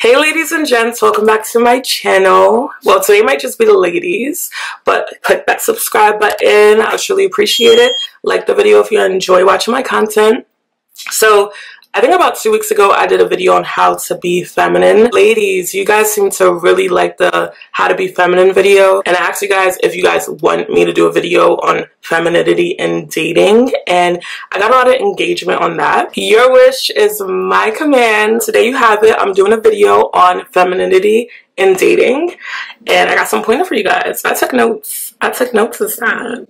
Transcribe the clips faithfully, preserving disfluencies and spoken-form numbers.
Hey ladies and gents, welcome back to my channel. Well, today might just be the ladies, but click that subscribe button. I truly appreciate it. Like the video if you enjoy watching my content. So I think about two weeks ago I did a video on how to be feminine. Ladies, you guys seem to really like the how to be feminine video, and I asked you guys if you guys want me to do a video on femininity and dating, and I got a lot of engagement on that. Your wish is my command. Today you have it. I'm doing a video on femininity and dating, and I got some pointer for you guys. I took notes. I took notes this time.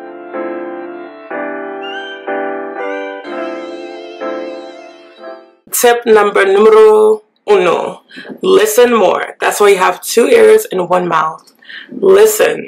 Tip number numero uno, listen more. That's why you have two ears and one mouth. Listen.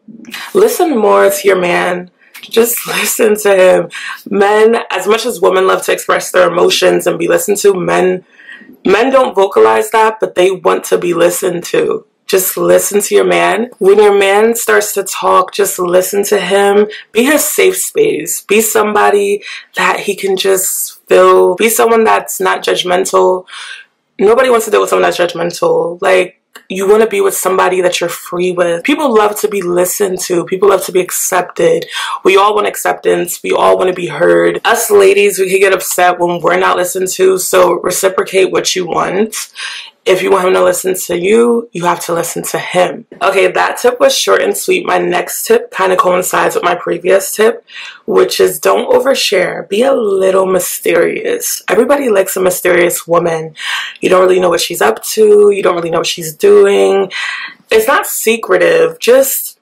Listen more to your man. Just listen to him. Men, as much as women love to express their emotions and be listened to, men, men don't vocalize that, but they want to be listened to. Just listen to your man. When your man starts to talk, just listen to him. Be his safe space. Be somebody that he can just feel. Be someone that's not judgmental. Nobody wants to deal with someone that's judgmental. Like, you want to be with somebody that you're free with. People love to be listened to. People love to be accepted. We all want acceptance. We all want to be heard. Us ladies, we can get upset when we're not listened to, so reciprocate what you want. If you want him to listen to you, you have to listen to him. Okay, that tip was short and sweet. My next tip kind of coincides with my previous tip, which is don't overshare. Be a little mysterious. Everybody likes a mysterious woman. You don't really know what she's up to. You don't really know what she's doing. It's not secretive, just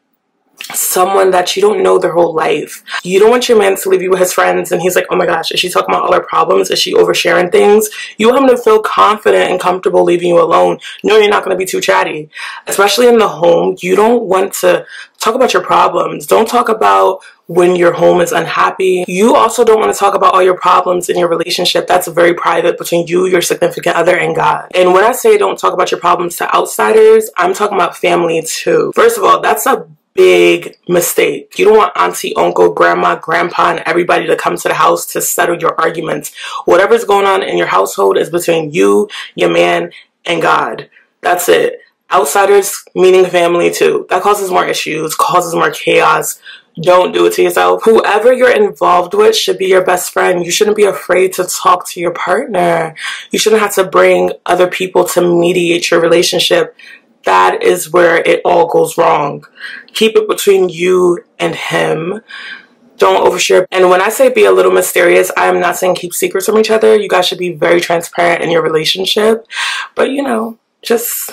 someone that you don't know their whole life. You don't want your man to leave you with his friends and he's like, oh my gosh, is she talking about all her problems? Is she oversharing things? You want him to feel confident and comfortable leaving you alone. No, you're not going to be too chatty. Especially in the home, you don't want to talk about your problems. Don't talk about when your home is unhappy. You also don't want to talk about all your problems in your relationship. That's very private between you, your significant other, and God. And when I say don't talk about your problems to outsiders, I'm talking about family too. First of all, that's a big mistake. You don't want auntie, uncle, grandma, grandpa, and everybody to come to the house to settle your arguments. Whatever's going on in your household is between you, your man, and God. That's it. Outsiders, meaning family too. That causes more issues, causes more chaos. Don't do it to yourself. Whoever you're involved with should be your best friend. You shouldn't be afraid to talk to your partner. You shouldn't have to bring other people to mediate your relationship. That is where it all goes wrong. Keep it between you and him. Don't overshare. And when I say be a little mysterious, I am not saying keep secrets from each other. You guys should be very transparent in your relationship. But, you know, just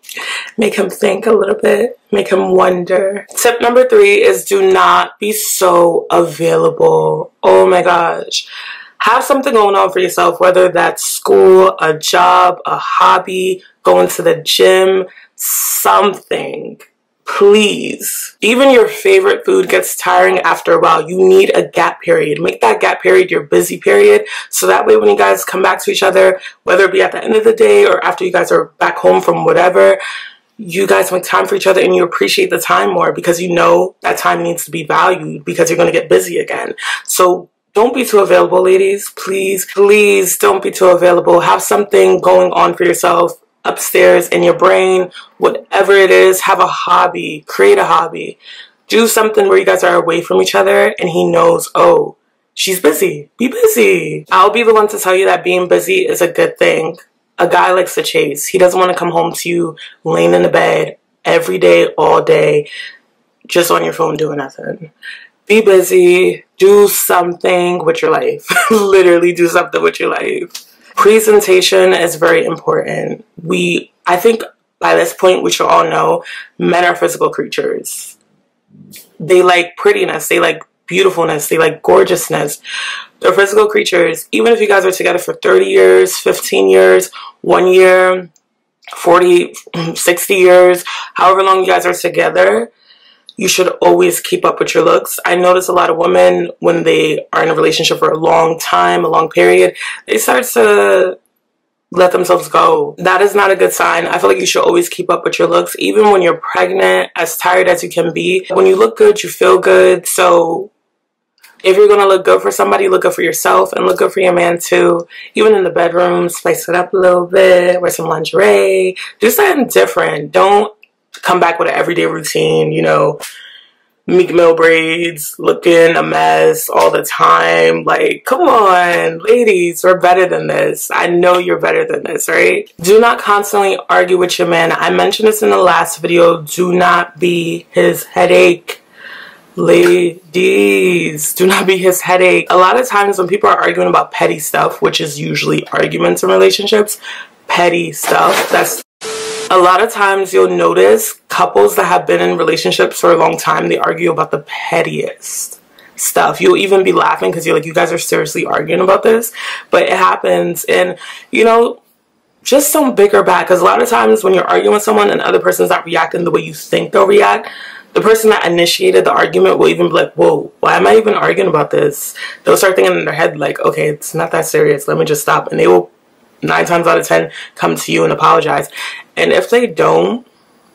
make him think a little bit. Make him wonder. Tip number three is do not be so available. Oh my gosh. Have something going on for yourself, whether that's school, a job, a hobby, going to the gym, something. Please. Even your favorite food gets tiring after a while. You need a gap period. Make that gap period your busy period, so that way when you guys come back to each other, whether it be at the end of the day or after you guys are back home from whatever, you guys make time for each other and you appreciate the time more because you know that time needs to be valued because you're going to get busy again. So don't be too available, ladies. Please, please don't be too available. Have something going on for yourself upstairs in your brain, whatever it is. Have a hobby. Create a hobby. Do something where you guys are away from each other and he knows, oh, she's busy. Be busy. I'll be the one to tell you that being busy is a good thing. A guy likes to chase. He doesn't want to come home to you laying in the bed every day, all day, just on your phone doing nothing. Be busy. Do something with your life. Literally do something with your life. Presentation is very important. We, I think by this point, we should all know men are physical creatures. They like prettiness. They like beautifulness. They like gorgeousness. They're physical creatures. Even if you guys are together for thirty years, fifteen years, one year, forty, sixty years, however long you guys are together, you should always keep up with your looks. I notice a lot of women, when they are in a relationship for a long time, a long period, they start to let themselves go. That is not a good sign. I feel like you should always keep up with your looks, even when you're pregnant, as tired as you can be. When you look good, you feel good. So If you're gonna look good for somebody, look good for yourself and look good for your man too. Even in the bedroom, spice it up a little bit, wear some lingerie, do something different. Don't come back with an everyday routine, you know, Meek Mill braids, looking a mess all the time. Like, come on, ladies, we're better than this. I know you're better than this, right? Do not constantly argue with your man. I mentioned this in the last video. Do not be his headache. Ladies, do not be his headache. A lot of times when people are arguing about petty stuff, which is usually arguments in relationships, petty stuff, that's a lot of times you'll notice couples that have been in relationships for a long time, they argue about the pettiest stuff. You'll even be laughing because you're like, you guys are seriously arguing about this, but it happens. And you know, just don't bicker back, because a lot of times when you're arguing with someone and the other person's not reacting the way you think they'll react, the person that initiated the argument will even be like, whoa, why am I even arguing about this? They'll start thinking in their head like, okay, it's not that serious, let me just stop. And they will nine times out of ten come to you and apologize. And if they don't,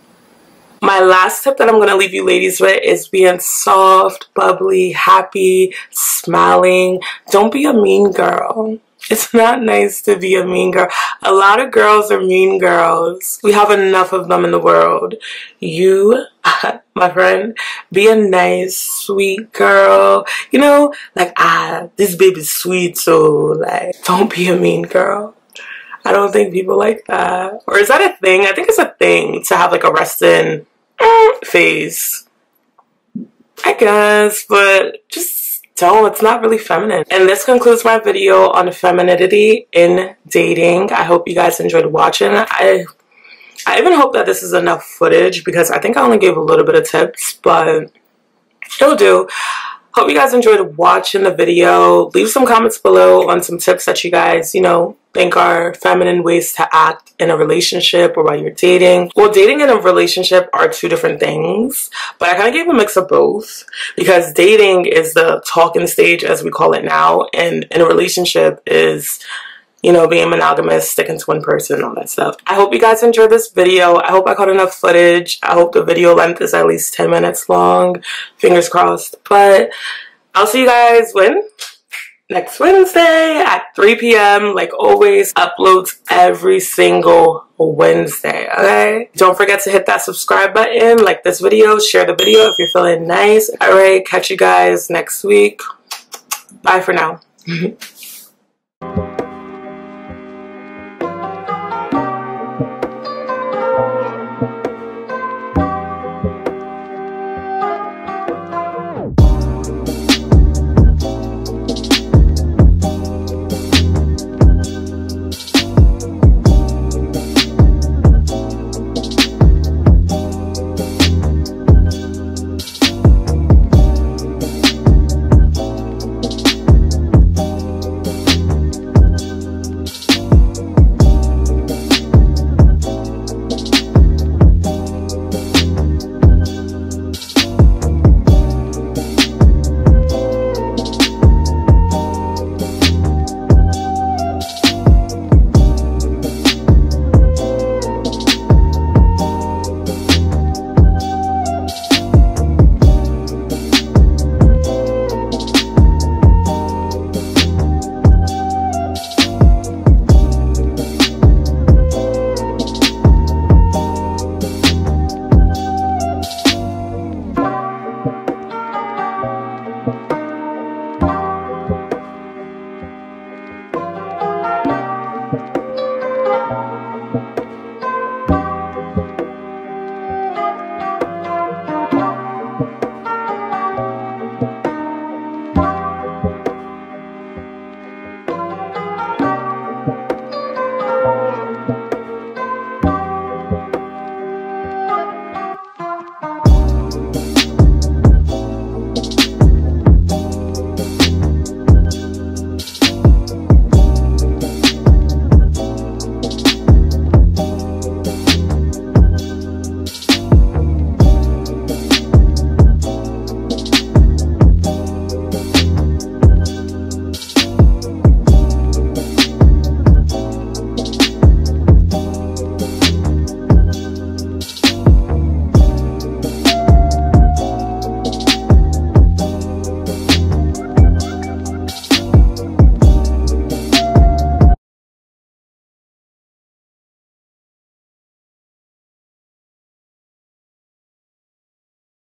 my last tip that I'm going to leave you ladies with is being soft, bubbly, happy, smiling. Don't be a mean girl. It's not nice to be a mean girl. A lot of girls are mean girls. We have enough of them in the world. You, my friend, be a nice, sweet girl. You know, like, ah, this baby's sweet, so, like, don't be a mean girl. I don't think people like that. Or is that a thing? I think it's a thing to have, like, a resting mm, phase. I guess, but just don't. It's not really feminine. And this concludes my video on femininity in dating. I hope you guys enjoyed watching. I I even hope that this is enough footage, because I think I only gave a little bit of tips, but it'll do. Hope you guys enjoyed watching the video. Leave some comments below on some tips that you guys, you know, think are feminine ways to act in a relationship or while you're dating. Well, dating and a relationship are two different things, but I kind of gave a mix of both, because dating is the talking stage, as we call it now, and in a relationship is, you know, being monogamous, sticking to one person, all that stuff. I hope you guys enjoyed this video. I hope I caught enough footage. I hope the video length is at least ten minutes long. Fingers crossed. But I'll see you guys when? Next Wednesday at three P M Like always, uploads every single Wednesday, okay? Don't forget to hit that subscribe button, like this video, share the video if you're feeling nice. All right, catch you guys next week. Bye for now.